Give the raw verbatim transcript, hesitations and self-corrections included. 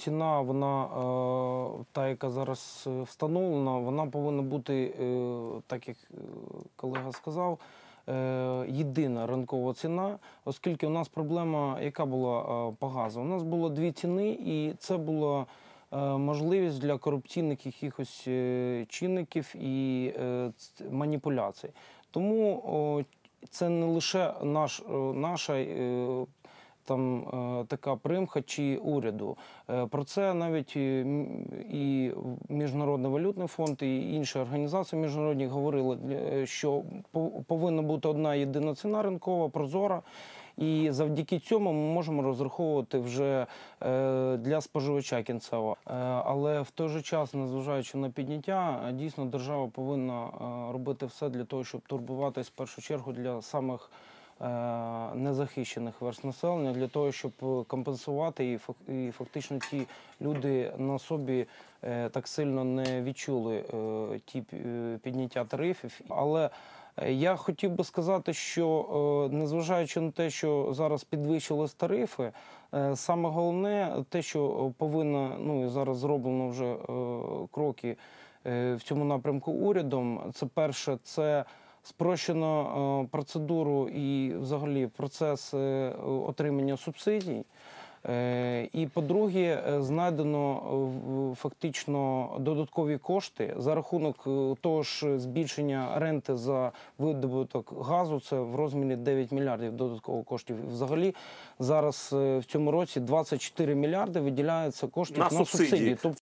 ціна, вона, е, та, яка зараз е, встановлена, вона повинна бути, е, так як е, колега сказав, е, єдина ринкова ціна, оскільки у нас проблема, яка була е, по газу? У нас було дві ціни, і це була е, можливість для корупційних якихось е, чинників і е, ц- маніпуляцій. Тому о, це не лише наш, е, наша е, там е, така примха чи уряду. Е, Про це навіть і м- і Міжнародний валютний фонд, і інші організації міжнародні говорили, е, що пов- повинна бути одна єдина ціна ринкова, прозора. І завдяки цьому ми можемо розраховувати вже е, для споживача кінцевого. Е, але в той же час, незважаючи на підняття, е, дійсно держава повинна е, робити все для того, щоб турбуватись в першу чергу для самих е, незахищених верств населення, для того, щоб компенсувати і, фак- і фактично ті люди на собі е, так сильно не відчули е, ті е, підняття тарифів. Але е, я хотів би сказати, що е, незважаючи на те, що зараз підвищились тарифи, е, саме головне те, що повинно, ну і зараз зроблено вже е, кроки е, в цьому напрямку урядом. Це перше, це спрощено е, процедуру і взагалі процес е, отримання субсидій. Е, І, по-друге, е, знайдено е, в- фактично додаткові кошти за рахунок е, того ж збільшення ренти за видобуток газу. Це в розмірі дев'ять мільярдів додаткових коштів. І взагалі зараз е, в цьому році двадцять чотири мільярди виділяється коштів На на субсидії. субсидії. Тобто